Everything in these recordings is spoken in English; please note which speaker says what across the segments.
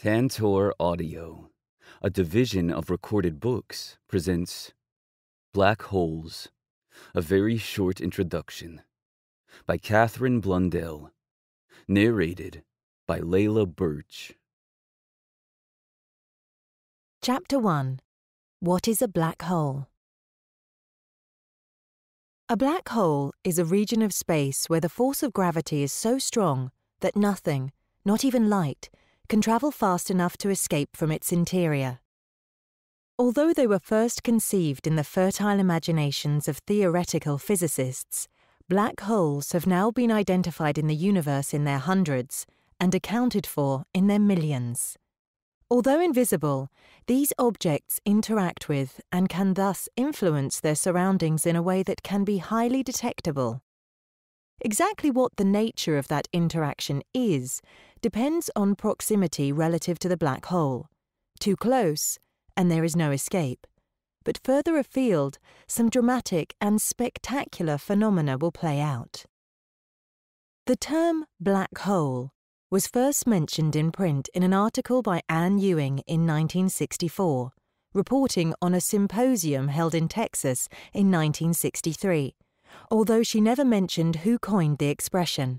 Speaker 1: Tantor Audio, a division of Recorded Books, presents Black Holes, a very short introduction, by Katherine Blundell, narrated by Leila Birch.
Speaker 2: Chapter 1. What is a black hole? A black hole is a region of space where the force of gravity is so strong that nothing, not even light, can travel fast enough to escape from its interior. Although they were first conceived in the fertile imaginations of theoretical physicists, black holes have now been identified in the universe in their hundreds and accounted for in their millions. Although invisible, these objects interact with and can thus influence their surroundings in a way that can be highly detectable. Exactly what the nature of that interaction is depends on proximity relative to the black hole. Too close, and there is no escape. But further afield, some dramatic and spectacular phenomena will play out. The term black hole was first mentioned in print in an article by Anne Ewing in 1964, reporting on a symposium held in Texas in 1963, although she never mentioned who coined the expression.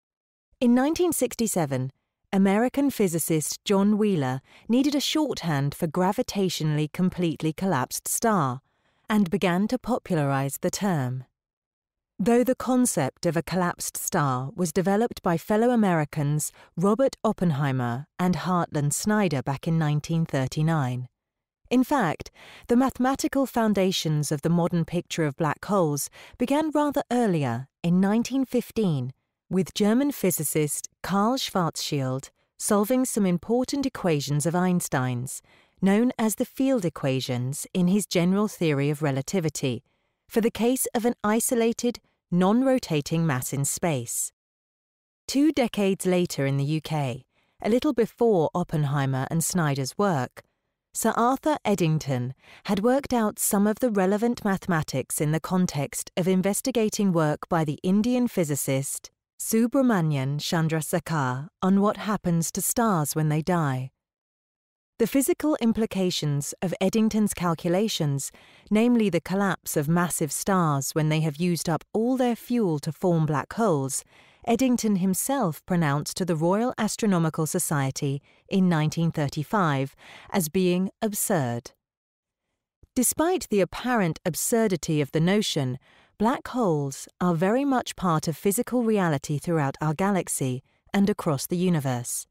Speaker 2: In 1967, American physicist John Wheeler needed a shorthand for gravitationally completely collapsed star and began to popularize the term. Though the concept of a collapsed star was developed by fellow Americans Robert Oppenheimer and Hartland Snyder back in 1939. In fact, the mathematical foundations of the modern picture of black holes began rather earlier, in 1915, with German physicist Karl Schwarzschild solving some important equations of Einstein's, known as the field equations in his general theory of relativity, for the case of an isolated, non-rotating mass in space. 2 decades later in the UK, a little before Oppenheimer and Snyder's work, Sir Arthur Eddington had worked out some of the relevant mathematics in the context of investigating work by the Indian physicist Subramanian Chandrasekhar on what happens to stars when they die. The physical implications of Eddington's calculations, namely the collapse of massive stars when they have used up all their fuel to form black holes, Eddington himself pronounced to the Royal Astronomical Society in 1935 as being absurd. Despite the apparent absurdity of the notion, black holes are very much part of physical reality throughout our galaxy and across the universe.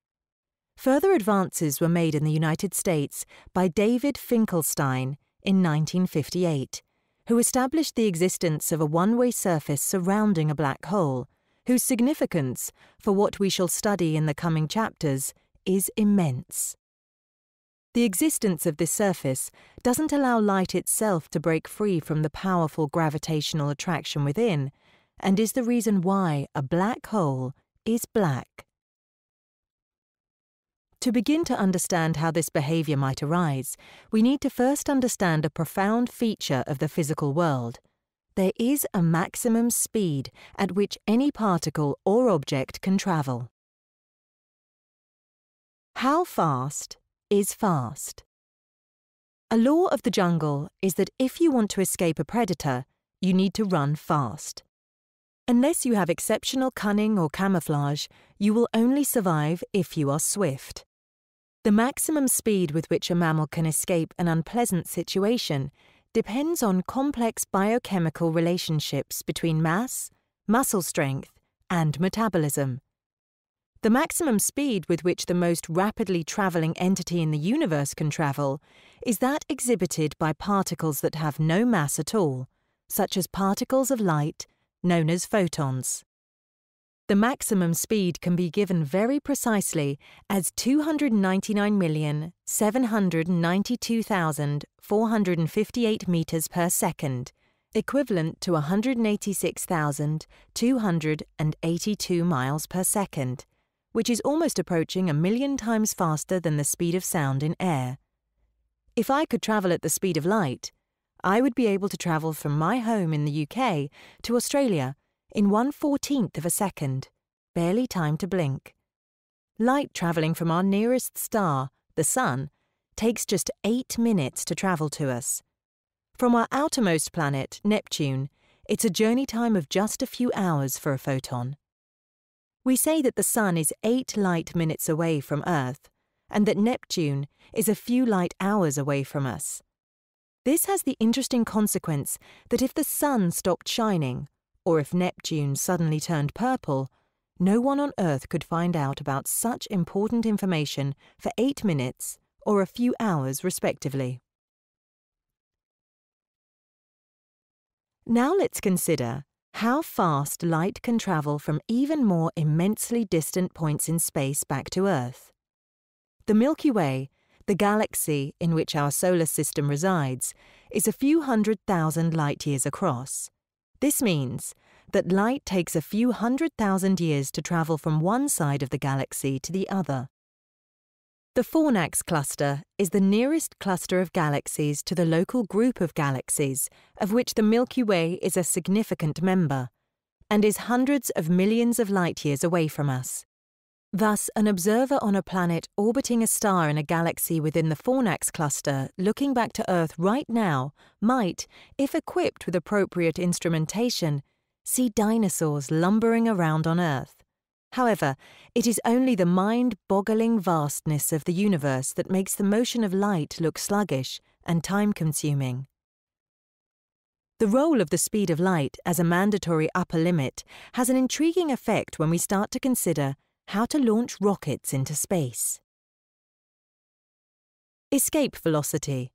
Speaker 2: Further advances were made in the United States by David Finkelstein in 1958, who established the existence of a one-way surface surrounding a black hole, whose significance, for what we shall study in the coming chapters, is immense. The existence of this surface doesn't allow light itself to break free from the powerful gravitational attraction within, and is the reason why a black hole is black. To begin to understand how this behavior might arise, we need to first understand a profound feature of the physical world. There is a maximum speed at which any particle or object can travel. How fast is fast? A law of the jungle is that if you want to escape a predator, you need to run fast. Unless you have exceptional cunning or camouflage, you will only survive if you are swift. The maximum speed with which a mammal can escape an unpleasant situation depends on complex biochemical relationships between mass, muscle strength, and metabolism. The maximum speed with which the most rapidly traveling entity in the universe can travel is that exhibited by particles that have no mass at all, such as particles of light, known as photons. The maximum speed can be given very precisely as 299,792,458 meters per second, equivalent to 186,282 miles per second, which is almost approaching 1,000,000 times faster than the speed of sound in air. If I could travel at the speed of light, I would be able to travel from my home in the UK to Australia in 1/14 of a second, barely time to blink. Light travelling from our nearest star, the Sun, takes just 8 minutes to travel to us. From our outermost planet, Neptune, it's a journey time of just a few hours for a photon. We say that the Sun is 8 light minutes away from Earth, and that Neptune is a few light hours away from us. This has the interesting consequence that if the Sun stopped shining, or if Neptune suddenly turned purple, no one on Earth could find out about such important information for 8 minutes or a few hours respectively. Now let's consider how fast light can travel from even more immensely distant points in space back to Earth. The Milky Way, the galaxy in which our solar system resides, is a few 100,000 light-years across. This means that light takes a few 100,000 years to travel from one side of the galaxy to the other. The Fornax cluster is the nearest cluster of galaxies to the local group of galaxies, of which the Milky Way is a significant member, and is hundreds of millions of light-years away from us. Thus, an observer on a planet orbiting a star in a galaxy within the Fornax cluster looking back to Earth right now might, if equipped with appropriate instrumentation, see dinosaurs lumbering around on Earth. However, it is only the mind-boggling vastness of the universe that makes the motion of light look sluggish and time-consuming. The role of the speed of light as a mandatory upper limit has an intriguing effect when we start to consider how to launch rockets into space. Escape velocity.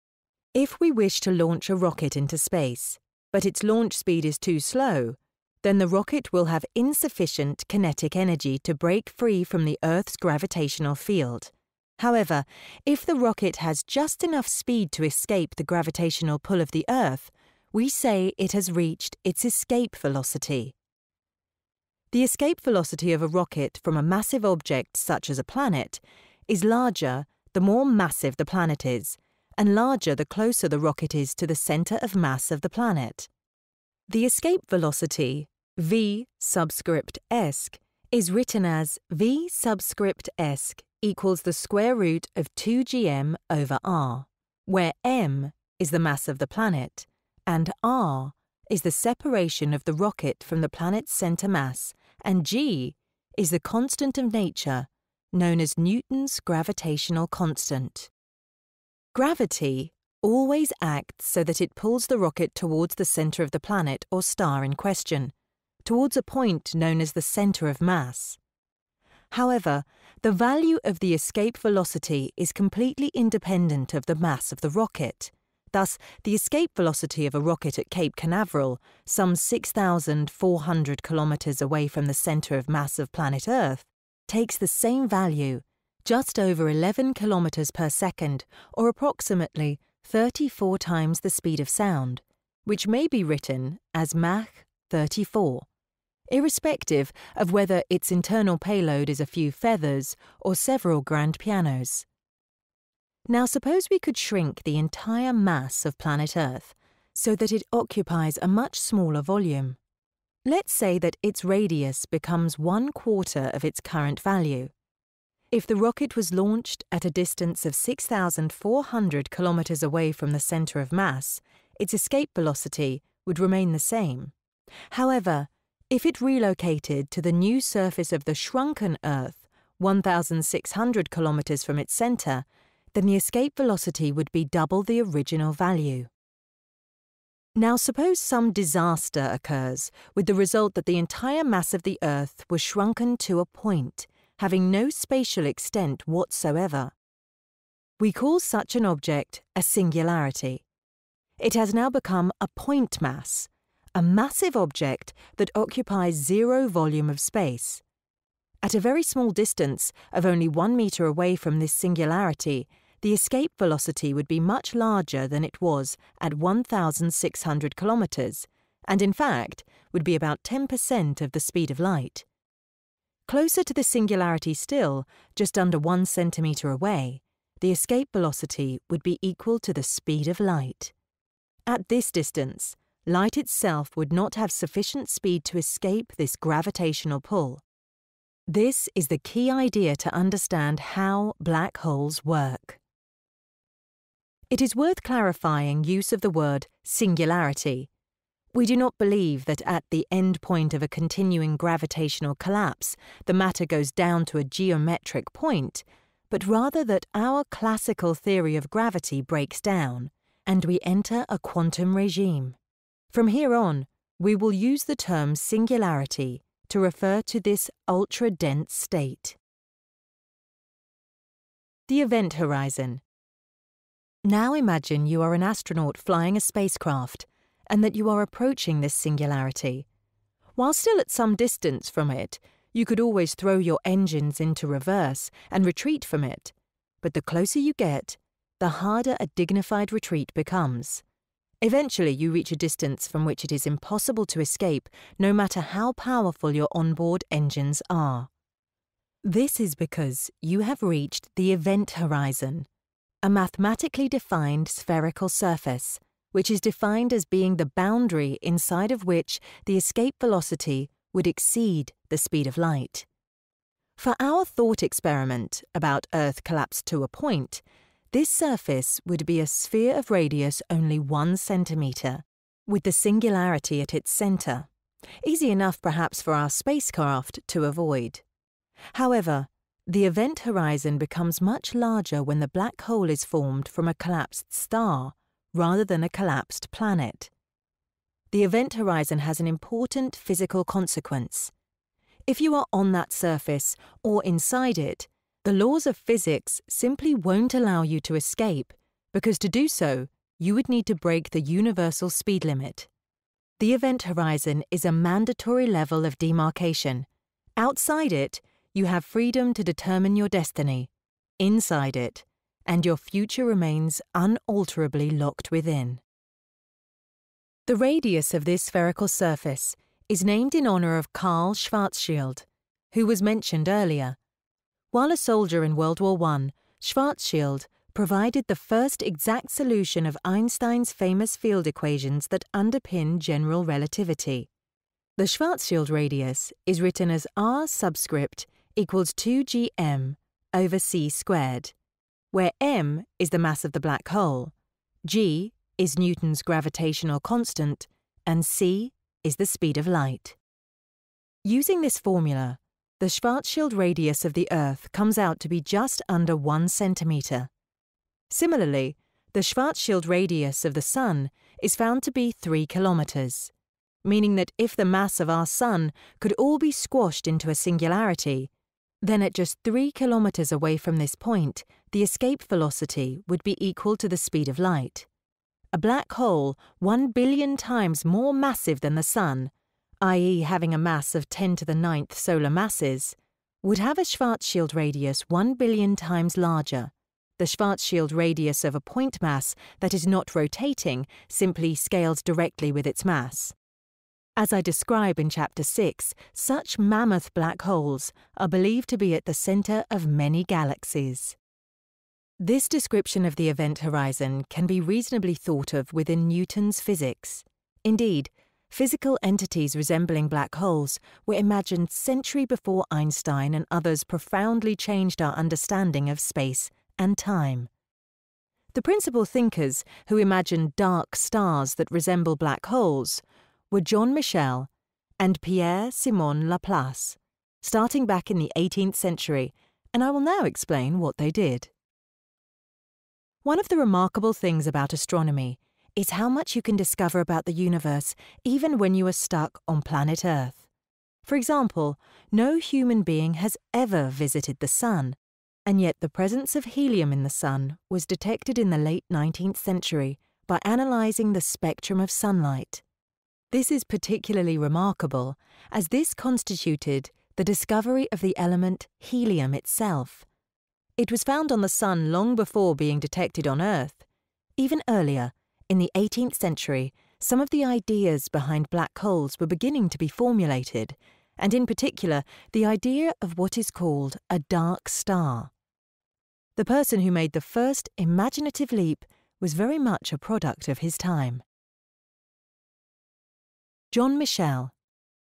Speaker 2: If we wish to launch a rocket into space, but its launch speed is too slow, then the rocket will have insufficient kinetic energy to break free from the Earth's gravitational field. However, if the rocket has just enough speed to escape the gravitational pull of the Earth, we say it has reached its escape velocity. The escape velocity of a rocket from a massive object such as a planet is larger the more massive the planet is, and larger the closer the rocket is to the centre of mass of the planet. The escape velocity, v subscript esc, is written as v subscript esc equals the square root of 2gm over r, where m is the mass of the planet, and r is the separation of the rocket from the planet's centre mass, and g is the constant of nature, known as Newton's gravitational constant. Gravity always acts so that it pulls the rocket towards the centre of the planet or star in question, towards a point known as the centre of mass. However, the value of the escape velocity is completely independent of the mass of the rocket. Thus, the escape velocity of a rocket at Cape Canaveral, some 6,400 kilometres away from the centre of mass of planet Earth, takes the same value, just over 11 kilometres per second, or approximately 34 times the speed of sound, which may be written as Mach 34. Irrespective of whether its internal payload is a few feathers or several grand pianos. Now suppose we could shrink the entire mass of planet Earth so that it occupies a much smaller volume. Let's say that its radius becomes 1/4 of its current value. If the rocket was launched at a distance of 6,400 kilometres away from the centre of mass, its escape velocity would remain the same. However, if it relocated to the new surface of the shrunken Earth, 1,600 kilometres from its centre, then the escape velocity would be double the original value. Now suppose some disaster occurs, with the result that the entire mass of the Earth was shrunken to a point, having no spatial extent whatsoever. We call such an object a singularity. It has now become a point mass, a massive object that occupies zero volume of space. At a very small distance of only 1 metre away from this singularity, the escape velocity would be much larger than it was at 1,600 kilometres, and in fact would be about 10% of the speed of light. Closer to the singularity still, just under 1 centimetre away, the escape velocity would be equal to the speed of light. At this distance, light itself would not have sufficient speed to escape this gravitational pull. This is the key idea to understand how black holes work. It is worth clarifying use of the word singularity. We do not believe that at the end point of a continuing gravitational collapse, the matter goes down to a geometric point, but rather that our classical theory of gravity breaks down, and we enter a quantum regime. From here on, we will use the term singularity to refer to this ultra-dense state. The event horizon. Now imagine you are an astronaut flying a spacecraft, and that you are approaching this singularity. While still at some distance from it, you could always throw your engines into reverse and retreat from it, but the closer you get, the harder a dignified retreat becomes. Eventually you reach a distance from which it is impossible to escape, no matter how powerful your onboard engines are. This is because you have reached the event horizon, a mathematically defined spherical surface, which is defined as being the boundary inside of which the escape velocity would exceed the speed of light. For our thought experiment about Earth collapsed to a point, this surface would be a sphere of radius only 1 centimetre, with the singularity at its centre, easy enough perhaps for our spacecraft to avoid. However, the event horizon becomes much larger when the black hole is formed from a collapsed star, rather than a collapsed planet. The event horizon has an important physical consequence. If you are on that surface or inside it, the laws of physics simply won't allow you to escape, because to do so, you would need to break the universal speed limit. The event horizon is a mandatory level of demarcation. Outside it, you have freedom to determine your destiny. Inside it, and your future remains unalterably locked within. The radius of this spherical surface is named in honor of Karl Schwarzschild, who was mentioned earlier. While a soldier in World War I, Schwarzschild provided the first exact solution of Einstein's famous field equations that underpin general relativity. The Schwarzschild radius is written as r subscript equals 2gm over c squared, where m is the mass of the black hole, g is Newton's gravitational constant, and c is the speed of light. Using this formula, the Schwarzschild radius of the Earth comes out to be just under 1 centimetre. Similarly, the Schwarzschild radius of the Sun is found to be 3 kilometres, meaning that if the mass of our Sun could all be squashed into a singularity, then at just 3 kilometres away from this point, the escape velocity would be equal to the speed of light. A black hole 1 billion times more massive than the Sun, i.e. having a mass of 10 to the 9th solar masses, would have a Schwarzschild radius 1 billion times larger. The Schwarzschild radius of a point mass that is not rotating simply scales directly with its mass. As I describe in Chapter 6, such mammoth black holes are believed to be at the centre of many galaxies. This description of the event horizon can be reasonably thought of within Newton's physics. Indeed, physical entities resembling black holes were imagined centuries before Einstein and others profoundly changed our understanding of space and time. The principal thinkers who imagined dark stars that resemble black holes were John Michel and Pierre-Simon Laplace, starting back in the 18th century, and I will now explain what they did. One of the remarkable things about astronomy is how much you can discover about the universe even when you are stuck on planet Earth. For example, no human being has ever visited the Sun, and yet the presence of helium in the Sun was detected in the late 19th century by analysing the spectrum of sunlight. This is particularly remarkable, as this constituted the discovery of the element helium itself. It was found on the Sun long before being detected on Earth. Even earlier, in the 18th century, some of the ideas behind black holes were beginning to be formulated, and in particular, the idea of what is called a dark star. The person who made the first imaginative leap was very much a product of his time. John Michel.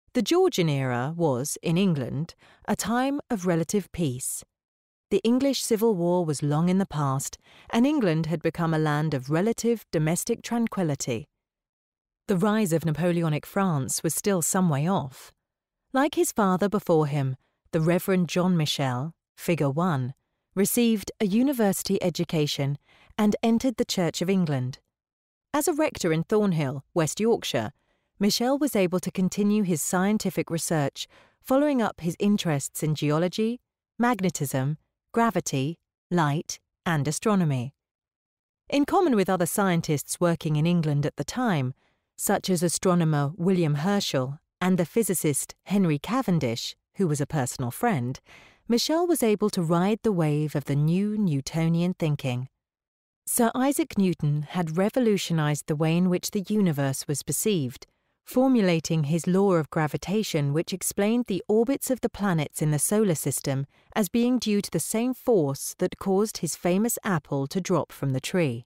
Speaker 2: The Georgian era was, in England, a time of relative peace. The English Civil War was long in the past, and England had become a land of relative domestic tranquility. The rise of Napoleonic France was still some way off. Like his father before him, the Reverend John Michel, Figure 1, received a university education and entered the Church of England. As a rector in Thornhill, West Yorkshire, Michel was able to continue his scientific research, following up his interests in geology, magnetism, gravity, light, and astronomy. In common with other scientists working in England at the time, such as astronomer William Herschel and the physicist Henry Cavendish, who was a personal friend, Michel was able to ride the wave of the new Newtonian thinking. Sir Isaac Newton had revolutionized the way in which the universe was perceived, formulating his law of gravitation, which explained the orbits of the planets in the solar system as being due to the same force that caused his famous apple to drop from the tree.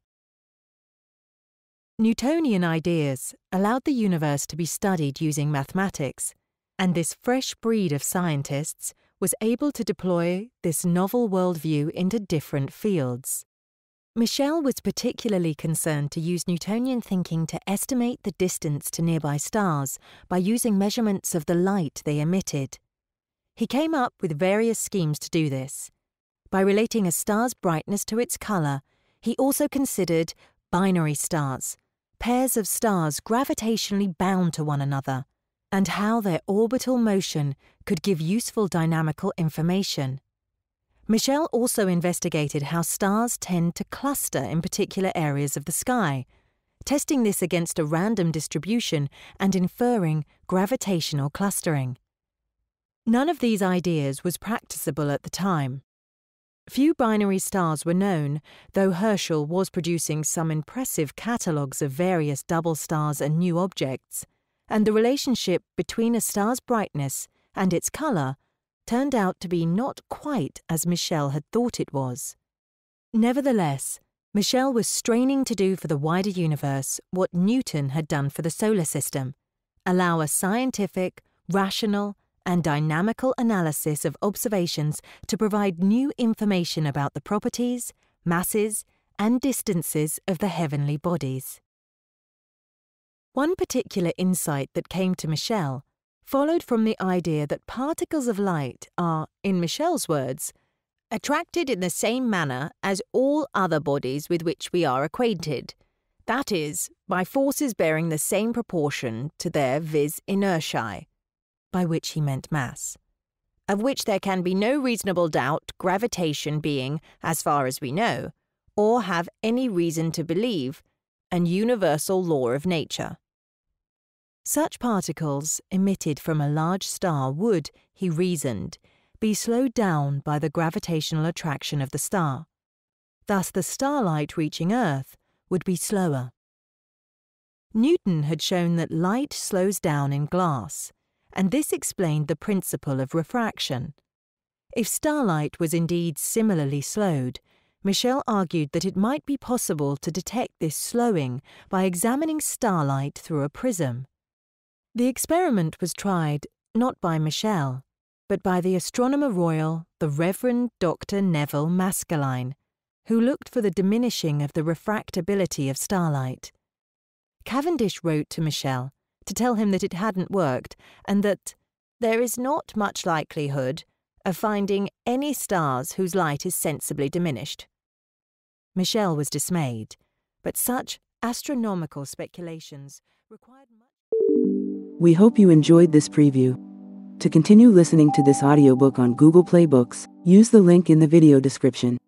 Speaker 2: Newtonian ideas allowed the universe to be studied using mathematics, and this fresh breed of scientists was able to deploy this novel worldview into different fields. Michel was particularly concerned to use Newtonian thinking to estimate the distance to nearby stars by using measurements of the light they emitted. He came up with various schemes to do this. By relating a star's brightness to its colour, he also considered binary stars, pairs of stars gravitationally bound to one another, and how their orbital motion could give useful dynamical information. Michel also investigated how stars tend to cluster in particular areas of the sky, testing this against a random distribution and inferring gravitational clustering. None of these ideas was practicable at the time. Few binary stars were known, though Herschel was producing some impressive catalogues of various double stars and new objects, and the relationship between a star's brightness and its colour turned out to be not quite as Michel had thought it was. Nevertheless, Michel was straining to do for the wider universe what Newton had done for the solar system, allow a scientific, rational, and dynamical analysis of observations to provide new information about the properties, masses, and distances of the heavenly bodies. One particular insight that came to Michel followed from the idea that particles of light are, in Michel's words, attracted in the same manner as all other bodies with which we are acquainted, that is, by forces bearing the same proportion to their vis inertiae, by which he meant mass, of which there can be no reasonable doubt, gravitation being, as far as we know, or have any reason to believe, an universal law of nature. Such particles emitted from a large star would, he reasoned, be slowed down by the gravitational attraction of the star. Thus the starlight reaching Earth would be slower. Newton had shown that light slows down in glass, and this explained the principle of refraction. If starlight was indeed similarly slowed, Michel argued that it might be possible to detect this slowing by examining starlight through a prism. The experiment was tried not by Michel, but by the Astronomer Royal, the Reverend Dr. Neville Maskelyne, who looked for the diminishing of the refractability of starlight. Cavendish wrote to Michel to tell him that it hadn't worked and that there is not much likelihood of finding any stars whose light is sensibly diminished. Michel was dismayed, but such astronomical speculations required much.
Speaker 3: We hope you enjoyed this preview. To continue listening to this audiobook on Google Play Books, use the link in the video description.